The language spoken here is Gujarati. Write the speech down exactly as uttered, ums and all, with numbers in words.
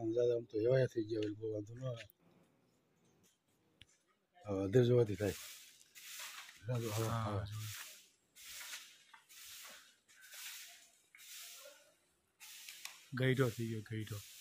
દાદા આમ તો એવાય થઈ ગયા હોય બહુ વાંધો ન આવે હવે અધેર જોવાથી થાય ગઈઢો થઈ ગયો ગઈઢો